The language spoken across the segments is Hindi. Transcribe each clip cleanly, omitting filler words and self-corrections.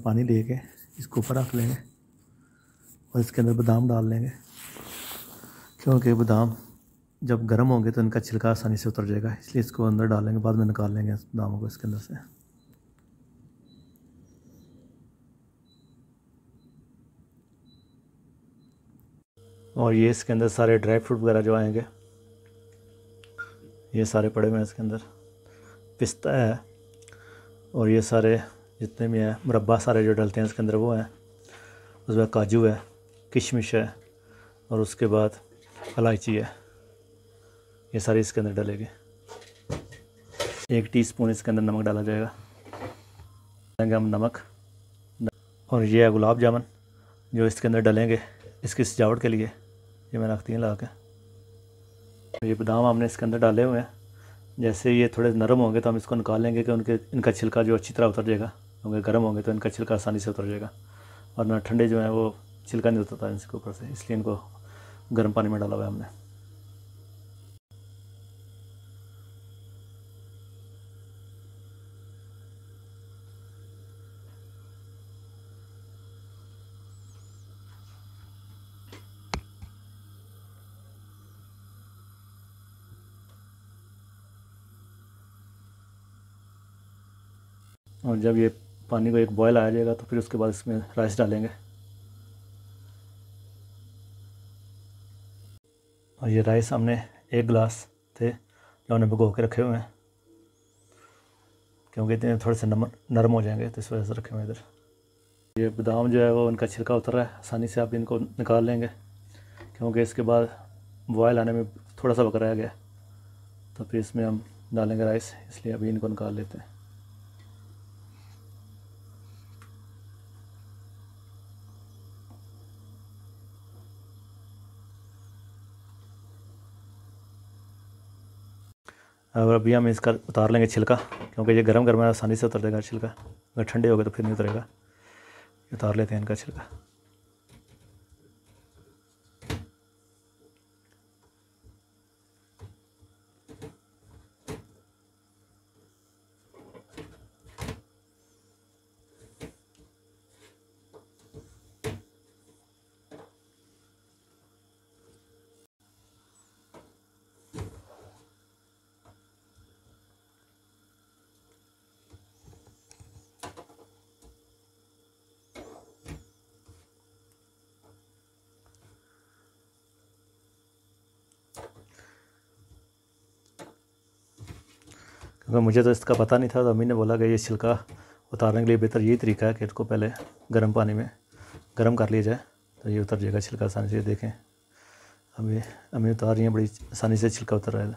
पानी लेके इसको ऊपर रख लेंगे और इसके अंदर बादाम डाल लेंगे, क्योंकि बादाम जब गर्म होंगे तो इनका छिलका आसानी से उतर जाएगा, इसलिए इसको अंदर डालेंगे, बाद में निकाल लेंगे बादामों को इसके अंदर से। और ये इसके अंदर सारे ड्राई फ्रूट वगैरह जो आएंगे ये सारे पड़े हुए हैं इसके अंदर। पिस्ता है और ये सारे जितने भी हैं मुरब्बा सारे जो डलते हैं इसके अंदर वो हैं। उसके बाद काजू है, किशमिश है और उसके बाद इलायची है, ये सारी इसके अंदर डलेगी। 1 टीस्पून इसके अंदर नमक डाला जाएगा, डालेंगे हम नमक। और ये है गुलाब जामुन जो इसके अंदर डलेंगे इसकी सजावट के लिए, ये मैंने रखती हैं ला के। ये बादाम हमने इसके अंदर डाले हुए हैं, जैसे ये थोड़े नरम होंगे तो हम इसको निकाल लेंगे कि इनका छिलका जो अच्छी तरह उतर जाएगा, क्योंकि गर्म होंगे तो इनका छिलका आसानी से उतर जाएगा, और ना ठंडे जो है वो छिलका नहीं उतरता इनके ऊपर से, इसलिए इनको गर्म पानी में डाला हुआ है हमने। और जब ये पानी को एक बॉयल आ जाएगा तो फिर उसके बाद इसमें राइस डालेंगे। और ये राइस हमने 1 गिलास थे जो हमने भिगो के रखे हुए हैं, क्योंकि इतने थोड़े से नरम हो जाएंगे तो इस वजह से रखे हुए हैं इधर। ये बादाम जो है वो उनका छिलका उतर रहा है, आसानी से आप इनको निकाल लेंगे, क्योंकि इसके बाद बॉयल आने में थोड़ा सा वक्त रह गया, तो फिर इसमें हम डालेंगे राइस, इसलिए अभी इनको निकाल लेते हैं। और अभी हम इसका उतार लेंगे छिलका, क्योंकि ये गर्म गर्म है, आसानी से उतर जाएगा छिलका, अगर ठंडे हो गए तो फिर नहीं उतरेगा। उतार लेते हैं इनका छिलका। क्योंकि मुझे तो इसका पता नहीं था, तो अम्मी ने बोला कि ये छिलका उतारने के लिए बेहतर यही तरीका है कि इसको पहले गर्म पानी में गर्म कर लिया जाए, तो ये उतर जाएगा छिलका आसानी से। देखें अभी अम्मी उतार रही हैं, बड़ी आसानी से छिलका उतर रहा है।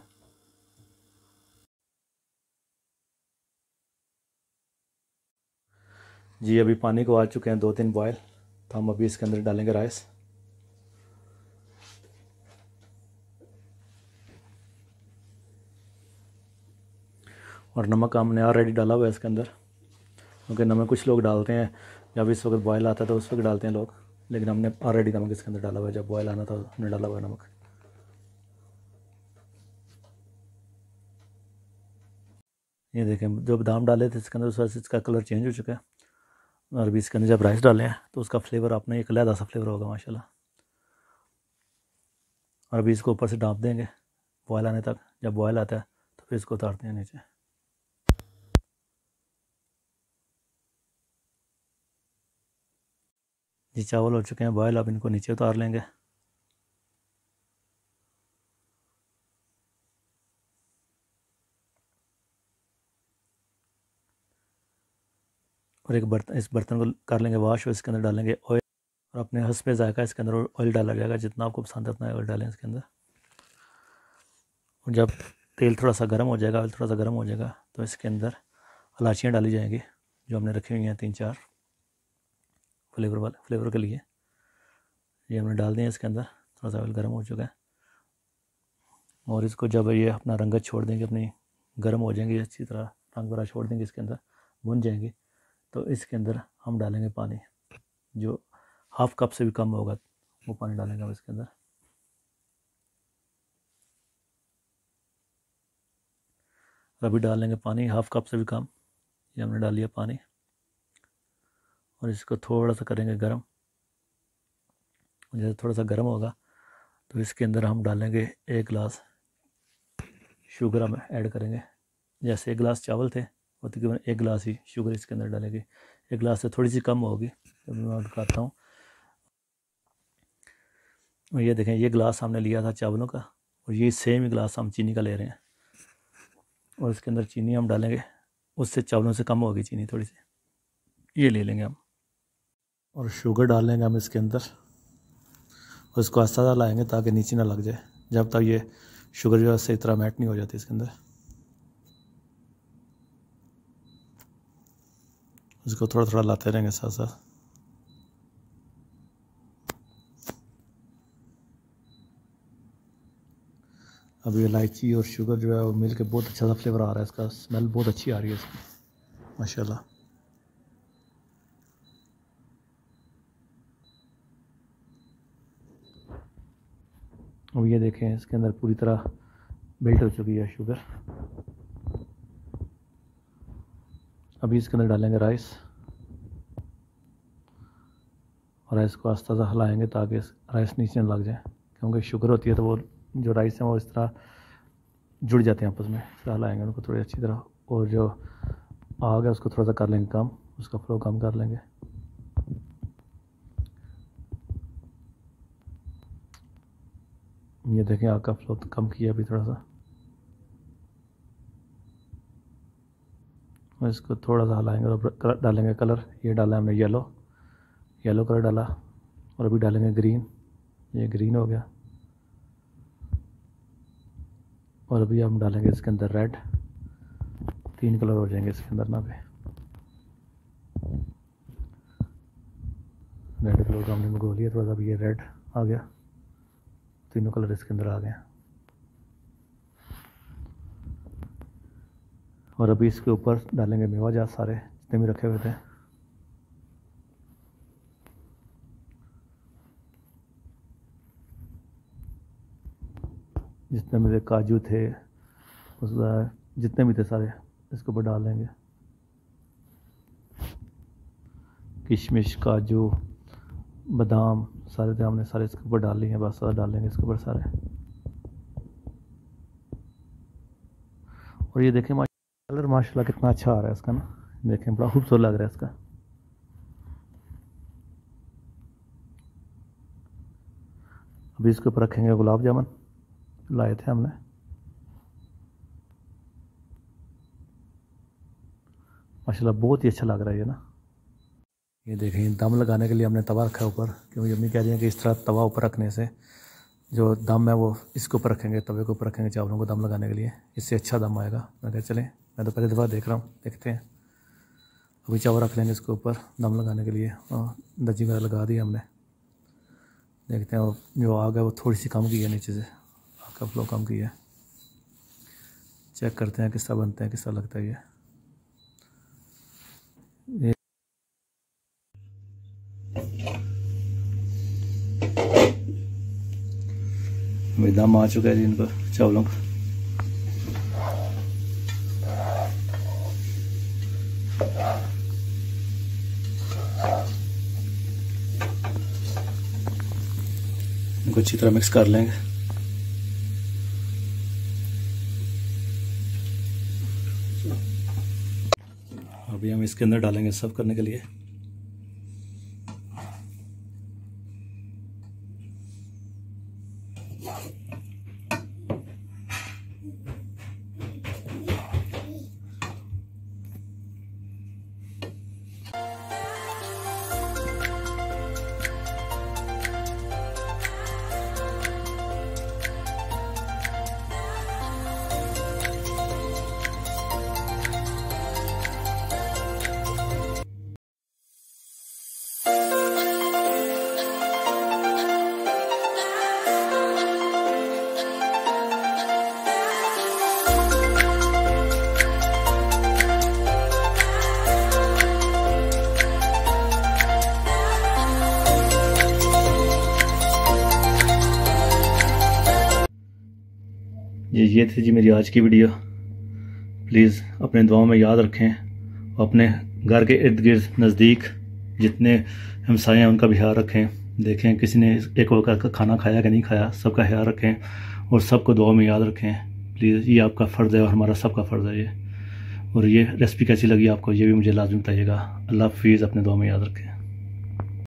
जी अभी पानी को आ चुके हैं 2-3 बॉयल, तो हम अभी इसके अंदर डालेंगे राइस। और नमक हमने ऑलरेडी डाला हुआ है इसके अंदर, क्योंकि नमक कुछ लोग डालते हैं जब इस वक्त बॉयल आता है तो उस वक्त डालते हैं लोग, लेकिन हमने ऑलरेडी नमक इसके अंदर डाला हुआ है, जब बॉयल आना था हमने डाला हुआ है नमक। ये देखें जो बादाम डाले थे इसके अंदर उस वजह से इसका कलर चेंज हो चुका है, और अभी इसके अंदर जब राइस डाले हैं तो उसका फ्लेवर आपने एक अलग सा फ्लेवर होगा माशाल्लाह। और अभी इसको ऊपर से ढाँप देंगे बॉयल आने तक, जब बॉयल आता है तो फिर इसको उतारते हैं नीचे। जी चावल हो चुके हैं बॉयल, अब इनको नीचे उतार लेंगे। और एक बर्तन, इस बर्तन को कर लेंगे वॉश, और इसके अंदर डालेंगे ऑयल, और अपने हस्बे जायका इसके अंदर ऑयल डाला जाएगा, जितना आपको पसंद है उतना ऑयल डालें इसके अंदर। और जब तेल थोड़ा सा गर्म हो जाएगा, ऑयल थोड़ा सा गर्म हो जाएगा, तो इसके अंदर इलायचियाँ डाली जाएंगी जो हमने रखी हुई हैं 3-4 फ्लेवर के लिए। ये हमने डाल दिए इसके अंदर, थोड़ा सा ऑयल गर्म हो चुका है। और इसको जब ये अपना रंगत छोड़ देंगे, अपनी गर्म हो जाएंगी अच्छी तरह, रंग भरा छोड़ देंगे इसके अंदर, भुन जाएंगी, तो इसके अंदर हम डालेंगे पानी, जो हाफ़ कप से भी कम होगा वो पानी डालेंगे हम इसके अंदर। अभी डाल लेंगे पानी हाफ़ कप से भी कम, ये हमने डाल लिया पानी। और इसको थोड़ा सा करेंगे गर्म। जैसे थोड़ा सा गर्म होगा तो इसके अंदर हम डालेंगे 1 गिलास शुगर हम ऐड करेंगे। जैसे 1 गिलास चावल थे और तकरीबन 1 गिलास ही शुगर इसके अंदर डालेंगे। 1 गिलास से थोड़ी सी कम होगी, तो मैं दिखाता हूँ। और ये देखें, ये गिलास हमने लिया था चावलों का और ये सेम ही गिलास हम चीनी का ले रहे हैं। और इसके अंदर चीनी हम डालेंगे, उससे चावलों से कम होगी चीनी थोड़ी सी, ये ले लेंगे हम। और शुगर डाल लेंगे हम इसके अंदर और इसको आस्ता लाएंगे ताकि नीचे ना लग जाए, जब तक ये शुगर जो है सही तरह मेल्ट नहीं हो जाती इसके अंदर। इसको थोड़ा थोड़ा लाते रहेंगे साथ साथ। अभी इलायची और शुगर जो है वो मिल के बहुत अच्छा सा फ्लेवर आ रहा है, इसका स्मेल बहुत अच्छी आ रही है इसकी, माशाल्लाह। अब ये देखें, इसके अंदर पूरी तरह मेल्ट हो चुकी है शुगर। अभी इसके अंदर डालेंगे राइस और राइस को आस्ता सा हिलाएंगे ताकि राइस नीचे न लग जाए, क्योंकि शुगर होती है तो वो जो राइस है वो इस तरह जुड़ जाते हैं आपस में। हिलाएंगे उनको थोड़ी अच्छी तरह, और जो आग है उसको थोड़ा सा कर लेंगे कम, उसका फ्लो कम कर लेंगे। ये देखें, आग का फ्लो कम किया अभी थोड़ा सा। और इसको थोड़ा सा हिलाएंगे और डालेंगे कलर। ये डाला हमने येलो कलर डाला, और अभी डालेंगे ग्रीन। ये ग्रीन हो गया। और अभी हम डालेंगे इसके अंदर रेड। 3 कलर हो जाएंगे इसके अंदर ना पे। रेड कलर का हमने मंगवा लिया थोड़ा सा, अभी ये रेड आ गया। तीनों कलर इसके अंदर आ गए। और अभी इसके ऊपर डालेंगे मेवा जात सारे जितने भी रखे हुए थे। जितने मेरे काजू थे, उस जितने भी थे सारे इसके ऊपर डाल देंगे। किशमिश, काजू, बादाम सारे थे, हमने सारे इसके ऊपर डाल लिए हैं। बस सारा डालेंगे इसके ऊपर सारे। और ये देखें कलर माशाल्लाह कितना अच्छा आ रहा है इसका ना, देखें बड़ा खूबसूरत लग रहा है इसका। अभी इसके ऊपर रखेंगे गुलाब जामुन, लाए थे हमने। माशाल्लाह बहुत ही अच्छा लग रहा है ये ना। ये देखें, दम लगाने के लिए हमने तवा रखा है ऊपर, क्योंकि अम्मी कह रही हैं कि इस तरह तवा ऊपर रखने से जो दम है वो इसके ऊपर रखेंगे, तवे के ऊपर रखेंगे चावलों को दम लगाने के लिए, इससे अच्छा दम आएगा। मैं कहा चलें, मैं तो पहली दफ़ा देख रहा हूँ, देखते हैं। अभी चावल रख लेंगे इसके ऊपर दम लगाने के लिए, और दजी वगैरह लगा दी हमने। देखते हैं, जो आग है वो थोड़ी सी कम की है, नीचे से आग का फ्लो कम किया है। चेक करते हैं किस तरह बनते हैं, किस तरह लगता है ये। दम आ चुका है जी इनको चावलों का। इनको अच्छी तरह मिक्स कर लेंगे। अभी हम इसके अंदर डालेंगे सर्व करने के लिए। ये थी जी मेरी आज की वीडियो। प्लीज़ अपने दुआओं में याद रखें, और अपने घर के इर्द गिर्द नज़दीक जितने हमसाए हैं उनका भी ख्याल रखें। देखें किसी ने एक वक्त का खाना खाया कि नहीं खाया, सबका ख्याल रखें और सबको दुआ में याद रखें प्लीज़। ये आपका फ़र्ज़ है और हमारा सबका फ़र्ज़ है ये। और ये रेसिपी कैसी लगी आपको ये भी मुझे लाज़मी बताइएगा। अल्लाह हाफ़िज़, अपने दुआ में याद रखें।